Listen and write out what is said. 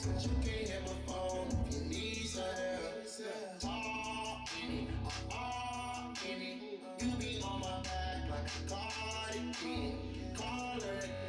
but you can't hit my phone if you need some help. All in it, you be on my back like a cardigan. Call her